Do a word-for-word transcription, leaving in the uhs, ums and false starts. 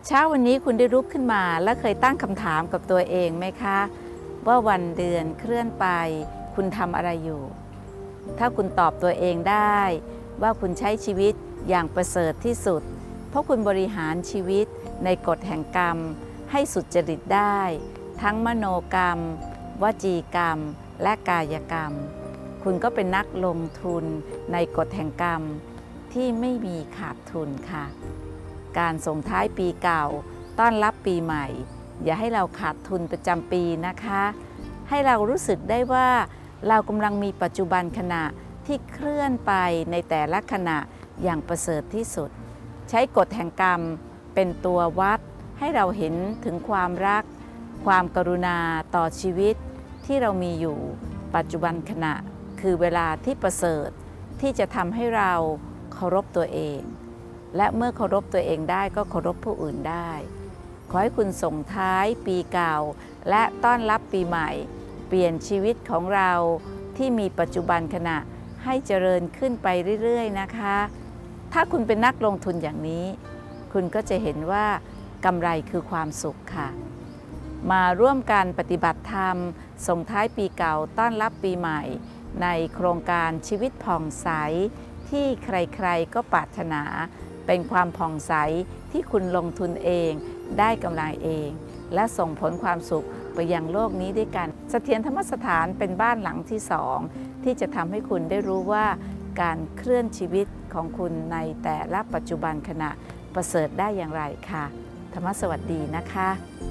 เช้าวันนี้คุณได้ลุกขึ้นมาและเคยตั้งคำถามกับตัวเองไหมคะว่าวันเดือนเคลื่อนไปคุณทำอะไรอยู่ถ้าคุณตอบตัวเองได้ว่าคุณใช้ชีวิตอย่างประเสริฐที่สุดเพราะคุณบริหารชีวิตในกฎแห่งกรรมให้สุจริตได้ทั้งมโนกรรมวจีกรรมและกายกรรมคุณก็เป็นนักลงทุนในกฎแห่งกรรมที่ไม่มีขาดทุนค่ะการส่งท้ายปีเก่าต้อนรับปีใหม่อย่าให้เราขาดทุนประจำปีนะคะให้เรารู้สึกได้ว่าเรากำลังมีปัจจุบันขณะที่เคลื่อนไปในแต่ละขณะอย่างประเสริฐที่สุดใช้กฎแห่งกรรมเป็นตัววัดให้เราเห็นถึงความรักความกรุณาต่อชีวิตที่เรามีอยู่ปัจจุบันขณะคือเวลาที่ประเสริฐที่จะทำให้เราเคารพตัวเองและเมื่อเคารพตัวเองได้ก็เคารพผู้อื่นได้ขอให้คุณส่งท้ายปีเก่าและต้อนรับปีใหม่เปลี่ยนชีวิตของเราที่มีปัจจุบันขณะให้เจริญขึ้นไปเรื่อยๆนะคะถ้าคุณเป็นนักลงทุนอย่างนี้คุณก็จะเห็นว่ากำไรคือความสุขค่ะมาร่วมกันปฏิบัติธรรมส่งท้ายปีเก่าต้อนรับปีใหม่ในโครงการชีวิตผ่องใสที่ใครๆก็ปรารถนาเป็นความผ่องใสที่คุณลงทุนเองได้กำไรเองและส่งผลความสุขไปยังโลกนี้ด้วยกันเสถียรธรรมสถานเป็นบ้านหลังที่สองที่จะทำให้คุณได้รู้ว่าการเคลื่อนชีวิตของคุณในแต่ละปัจจุบันขณะประเสริฐได้อย่างไรค่ะธรรมสวัสดีนะคะ